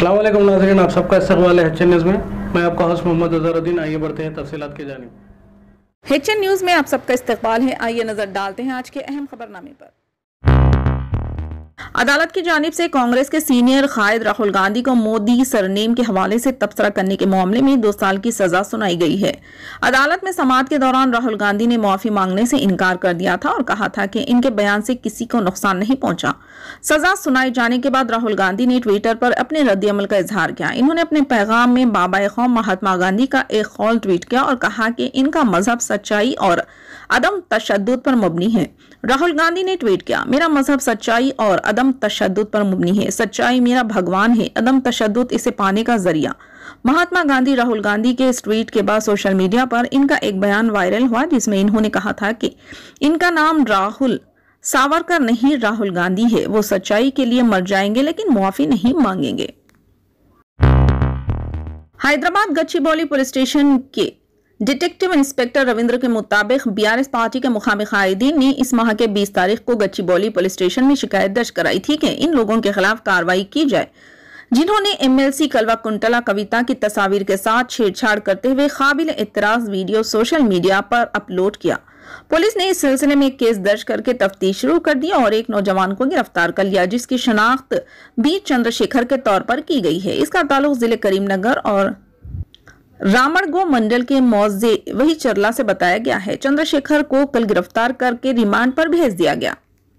अस्सलाम वालेकुम नाज़रीन, आप सबका इस्तक़बाल है HN न्यूज़ में। मैं आपका होस्ट मोहम्मद अज़हरुद्दीन। आइए बढ़ते हैं तफसीलात की जानिब। HN न्यूज़ में आप सबका इस्तक़बाल है। आइए नजर डालते हैं आज के अहम खबरनामे पर। अदालत की जानिब से कांग्रेस के सीनियर कायद राहुल गांधी को मोदी सरनेम के हवाले से तबसरा करने के मामले में 2 साल की सजा सुनाई गई है। अदालत में समाअत के दौरान राहुल गांधी ने माफी मांगने से इनकार कर दिया था और कहा था कि इनके बयान से किसी को नुकसान नहीं पहुंचा। सजा सुनाई जाने के बाद राहुल गांधी ने ट्विटर पर अपने रद्द-ए-अमल का इजहार किया। इन्होंने अपने पैगाम में बाबा कौम महात्मा गांधी का एक कौल ट्वीट किया और कहा कि इनका मजहब सच्चाई और अदम तशद्दुद पर मबनी है। राहुल गांधी ने ट्वीट किया, मेरा मजहब सच्चाई और अदम तशद्दुद पर मबनी है। सच्चाई मेरा भगवान है, अदम तशद्दुद इसे पाने का जरिया। महात्मा गांधी। राहुल गांधी के इस ट्वीट के बाद सोशल मीडिया पर इनका एक बयान वायरल हुआ जिसमें इन्होंने कहा था कि इनका नाम राहुल सावरकर नहीं राहुल गांधी है। वो सच्चाई के लिए मर जाएंगे लेकिन मुआफी नहीं मांगेंगे। हैदराबाद गच्चीबौली पुलिस स्टेशन के डिटेक्टिव इंस्पेक्टर रविंद्र के मुताबिक BRS पार्टी के मुखालिफ कायदीन ने इस माह के 20 तारीख को गच्चीबौली पुलिस स्टेशन में शिकायत दर्ज कराई थी कि इन लोगों के खिलाफ कार्रवाई की जाए जिन्होंने MLC कलवा कुंटला कविता की तस्वीर के साथ छेड़छाड़ करते हुए काबिल इतराज वीडियो सोशल मीडिया पर अपलोड किया। पुलिस ने इस सिलसिले में एक केस दर्ज करके तफ्तीश शुरू कर दी और एक नौजवान को गिरफ्तार कर लिया जिसकी शनाख्त बी चंद्रशेखर के तौर पर की गई है। इसका ताल्लुक जिले करीमनगर और रामड़गो मंडल के मौजे वही चरला से बताया गया है। चंद्रशेखर को कल गिरफ्तार करके रिमांड पर भेज दिया गया।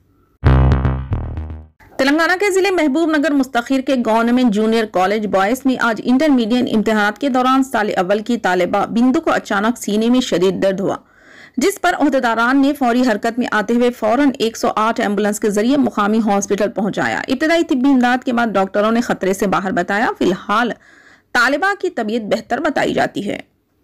तेलंगाना के जिले महबूबनगर मुस्तखीर के गवर्नमेंट जूनियर कॉलेज बॉयज में आज इंटरमीडिएट इम्तिहानात के दौरान साल अव्वल की तालिबा बिंदु को अचानक सीने में शदीद दर्द हुआ, जिस पर ओहदेदारान ने फौरी हरकत में आते हुए फौरन 108 एम्बुलेंस के जरिए मुकामी हॉस्पिटल पहुंचाया। इब्तदाई तिब्बी इमदाद के बाद डॉक्टरों ने खतरे से बाहर बताया। फिलहाल तालिबा की तबीयत बेहतर बताई जाती है।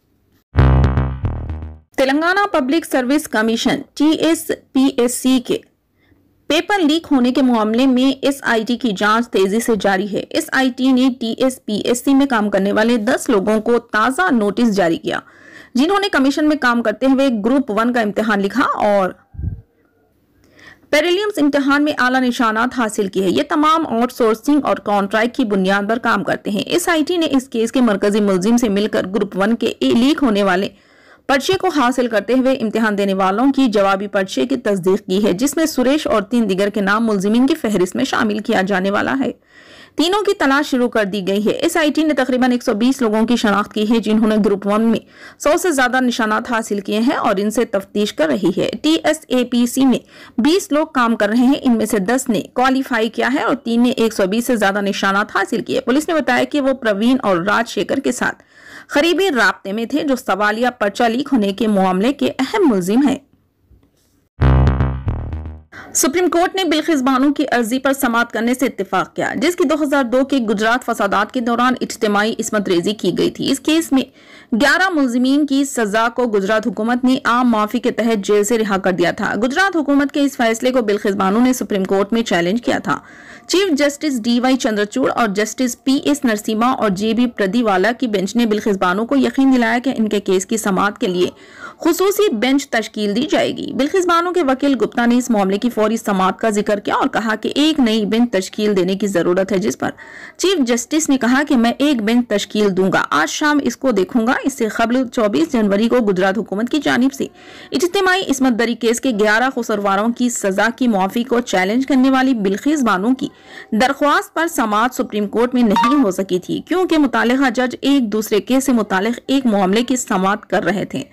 Telangana public service commission TSPSC के पेपर लीक होने के मामले में SIT की जांच तेजी से जारी है। SIT ने TSPSC में काम करने वाले 10 लोगों को ताजा नोटिस जारी किया जिन्होंने कमीशन में काम करते हुए ग्रुप 1 का इम्तिहान लिखा और प्रीलिम्स इम्तिहान में आला निशानात हासिल किए। ये तमाम आउटसोर्सिंग और कॉन्ट्रैक्ट की बुनियाद पर काम करते हैं। SIT ने इस केस के मरकजी मुलजिम से मिलकर ग्रुप 1 के लीक होने वाले पर्चे को हासिल करते हुए इम्तिहान देने वालों की जवाबी पर्चे की तस्दीक की है जिसमें सुरेश और 3 दिगर के नाम मुलजिमीन की फहरिस्त में शामिल किया जाने वाला है। तीनों की तलाश शुरू कर दी गई है। SIT ने तकरीबन 120 लोगों की शनाख्त की है जिन्होंने ग्रुप 1 में 100 से ज्यादा निशानात हासिल किए हैं और इनसे तफ्तीश कर रही है। TSAPC में 20 लोग काम कर रहे हैं, इनमें से 10 ने क्वालिफाई किया है और 3 ने 120 से ज्यादा निशानात हासिल किए। पुलिस ने बताया कि वो प्रवीण और राजशेखर के साथ करीबी राब्ते में थे जो सवालिया पर्चा लीक होने के मामले के अहम मुलजिम है। सुप्रीम कोर्ट ने बिल्किस बानो की अर्जी पर समाअत करने से इत्तेफाक किया जिसकी 2002 के गुजरात फसादात के दौरान इज्तिमाई इस्मत रेजी की गई थी। इस केस में 11 मुलजिमीन की सजा को गुजरात हुकूमत ने आम माफी के तहत जेल से रिहा कर दिया था। गुजरात हुकूमत के इस फैसले को बिल्किस बानो ने सुप्रीम कोर्ट में चैलेंज किया था। चीफ जस्टिस DY चंद्रचूड़ और जस्टिस PS नरसिम्हा और JB प्रदीवाला की बेंच ने बिल्किस बानो को यकीन दिलाया कि इनके केस की समाअत के लिए खुसूसी बेंच तश्कील दी जाएगी। बिल्किस बानो के वकील गुप्ता ने इस मामले की फौरी समाअत का जिक्र किया और कहा कि एक नई बेंच तश्कील देने की जरूरत है, जिस पर चीफ जस्टिस ने कहा कि मैं एक बेंच तश्कील दूंगा, आज शाम इसको देखूंगा। इससे कबल 24 जनवरी को गुजरात हुकूमत की जानिब से इज्तिमाई इस्मत दरी केस के 11 कसूरवारों की सजा की मुआफी को चैलेंज करने वाली बिल्किस बानो की दरख्वास्त पर समाअत सुप्रीम कोर्ट में नहीं हो सकी थी क्योंकि मुतालिका जज एक दूसरे केस से मुतालिक एक मामले की समाअत कर रहे थे।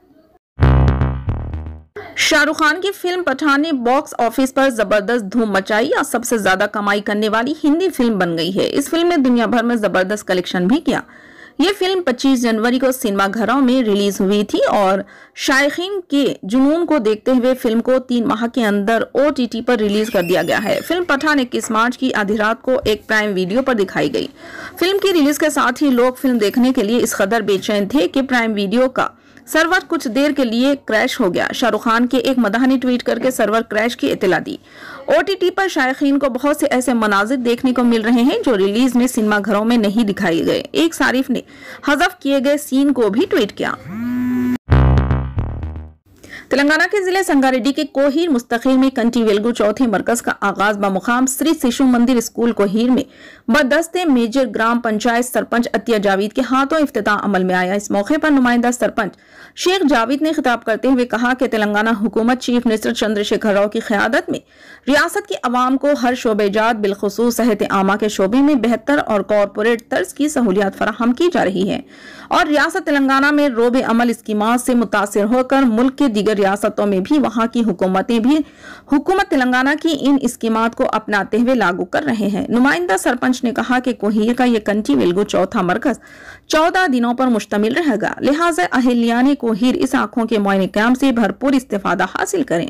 शाहरुख खान की फिल्म पठान ने बॉक्स ऑफिस पर जबरदस्त धूम मचाई और सबसे ज्यादा कमाई करने वाली हिंदी फिल्म बन गई है। इस फिल्म ने दुनिया भर में जबरदस्त कलेक्शन भी किया। ये फिल्म 25 जनवरी को सिनेमा घरों में रिलीज हुई थी और शायकीन के जुनून को देखते हुए फिल्म को 3 माह के अंदर OTT पर रिलीज कर दिया गया है। फिल्म पठान 21 मार्च की आधी रात को एक प्राइम वीडियो पर दिखाई गई। फिल्म की रिलीज के साथ ही लोग फिल्म देखने के लिए इस कदर बेचैन थे कि प्राइम वीडियो का सर्वर कुछ देर के लिए क्रैश हो गया। शाहरुख खान के एक मदाह ने ट्वीट करके सर्वर क्रैश की इत्तला दी। OTT पर शायकीन को बहुत से ऐसे मनाजिर देखने को मिल रहे हैं जो रिलीज में सिनेमा घरों में नहीं दिखाए गए। एक सारिफ ने हज़फ किए गए सीन को भी ट्वीट किया। तेलंगाना के जिले संगारेड्डी के कोहीर मुस्तकिल में कंटी वेलगु चौथे मरकज का आगाज बमुकाम श्री शिशु मंदिर स्कूल कोहीर में बदस्ते मेजर ग्राम पंचायत सरपंच अतिया जावेद के हाथों इफ्तिताह अमल में आया। इस मौके पर नुमाइंदा सरपंच शेख जावेद ने खिताब करते हुए कहा कि तेलंगाना हुकूमत चीफ मिनिस्टर चंद्रशेखर राव की क़यादत में रियासत की अवाम को हर शोबेजात बिलखुसूस सेहत आमा के शोबे में बेहतर और कॉरपोरेट तर्ज की सहूलियात फराहम की जा रही है और रियासत तेलंगाना में रोब अमल स्कीमात से मुतासिर होकर मुल्क के दीगर रियासतों में भी वहां की हुकूमतें भी हुकूमत तेलंगाना की इन स्कीमात को अपनाते हुए लागू कर रहे हैं। नुमाइंदा सरपंच ने कहा कि कोहीर का यह कंटी वेलगु चौथा मरकज 14 दिनों पर मुश्तमिल रहेगा, लिहाजा अहलियाने कोहीर इस आंखों के मुआयने काम से भरपूर इस्तेफादा हासिल करें।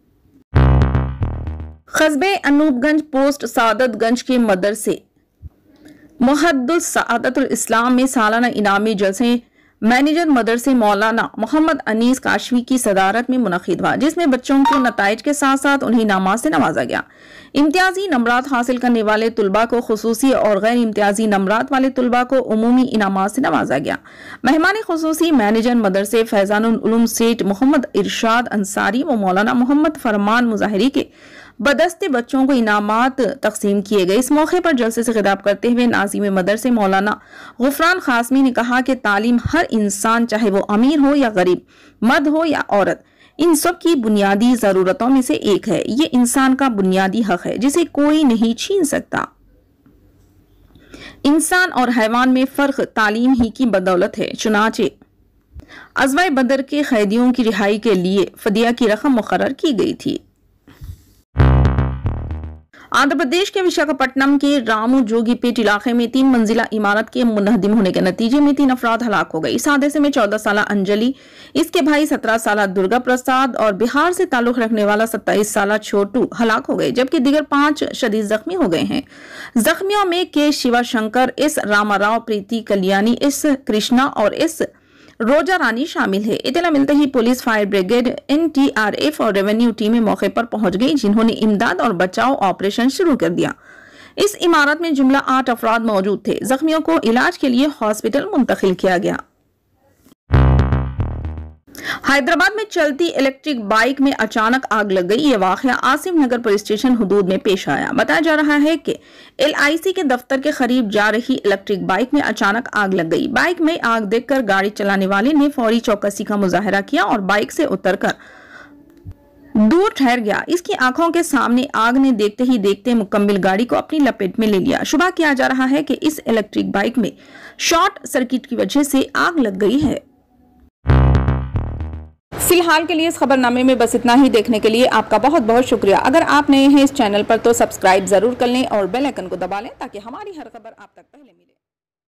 कस्बे अनूपगंज पोस्ट सादतगंज के मदरसे मुहद्दुस सआदतुल इस्लाम में सालाना इनामी जलसे मैनेजर मदरसे मौलाना मोहम्मद अनीस काशवी की सदारत में मुनक़िद हुआ, जिसमें बच्चों के नताइज के साथ साथ उन्हें इनामात से नवाजा गया। इम्तियाजी नंबरात हासिल करने वाले तुलबा को खुसूसी और गैर इम्तियाजी नंबरात वाले तुलबा को उमूमी इनामात से नवाजा गया। मेहमान खुसूसी मैनेजर मदरसे फैजानुल उलूम सेठ मोहम्मद इरशाद अंसारी व मौलाना मोहम्मद फरमान मुजाहिरी के बदस्ते बच्चों को इनामात तकसीम किए गए। इस मौके पर जलसे से खिताब करते हुए नाज़िम मदरसे मौलाना गुफरान खासमी ने कहा कि तालीम हर इंसान चाहे वो अमीर हो या गरीब, मर्द हो या औरत, इन सब की बुनियादी जरूरतों में से एक है। ये इंसान का बुनियादी हक है जिसे कोई नहीं छीन सकता। इंसान और हैवान में फर्क तालीम ही की बदौलत है। चुनाचे अज़वाए बदर के कैदियों की रिहाई के लिए फदिया की रकम मुकर्रर की गई थी। आंध्र प्रदेश के विशाखापट्टनम के रामू जोगीपेट इलाके में 3 मंजिला इमारत के मुनहदिम होने के नतीजे में 3 अफराद हलाक हो गए। इस हादसे में 14 साला अंजलि, इसके भाई 17 साला दुर्गा प्रसाद और बिहार से ताल्लुक रखने वाला 27 साला छोटू हलाक हो गए, जबकि दिगर 5 शदीद जख्मी हो गए हैं। जख्मियों में K Shivashankar, S Ramarao, Preethi Kalyani, S Krishna और एस रोजा रानी शामिल है। इतला मिलते ही पुलिस, फायर ब्रिगेड, NTRF और रेवेन्यू टीमें मौके पर पहुंच गई, जिन्होंने इमदाद और बचाव ऑपरेशन शुरू कर दिया। इस इमारत में जुमला 8 अफराद मौजूद थे। जख्मियों को इलाज के लिए हॉस्पिटल मुंतकिल किया गया। हैदराबाद में चलती इलेक्ट्रिक बाइक में अचानक आग लग गई। यह वाकया आसिफ नगर पुलिस स्टेशन हुदूद में पेश आया। बताया जा रहा है कि LIC के दफ्तर के करीब जा रही इलेक्ट्रिक बाइक में अचानक आग लग गई। बाइक में आग देखकर गाड़ी चलाने वाले ने फौरी चौकसी का मुजाहरा किया और बाइक से उतरकर दूर ठहर गया। इसकी आंखों के सामने आग ने देखते ही देखते मुकम्मल गाड़ी को अपनी लपेट में ले लिया। शुबा किया जा रहा है कि इस इलेक्ट्रिक बाइक में शॉर्ट सर्किट की वजह से आग लग गई है। फिलहाल के लिए इस खबरनामे में बस इतना ही। देखने के लिए आपका बहुत बहुत शुक्रिया। अगर आप नए हैं इस चैनल पर तो सब्सक्राइब जरूर कर लें और बेल आइकन को दबा लें ताकि हमारी हर खबर आप तक पहले मिले।